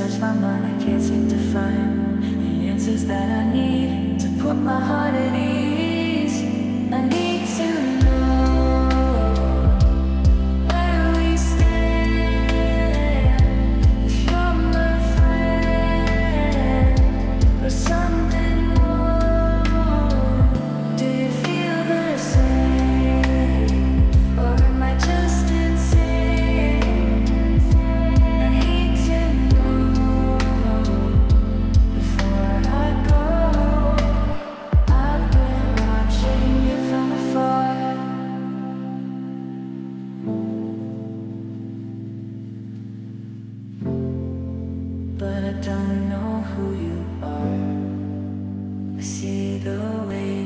search my mind, I can't seem to find the answers that I need to put my heart at ease. I need to know where we stand. If you're my friend or something more, do you feel the same, or am I just insane? I need to know before I go. I've been watching you from afar, but I don't know who you are. I see the way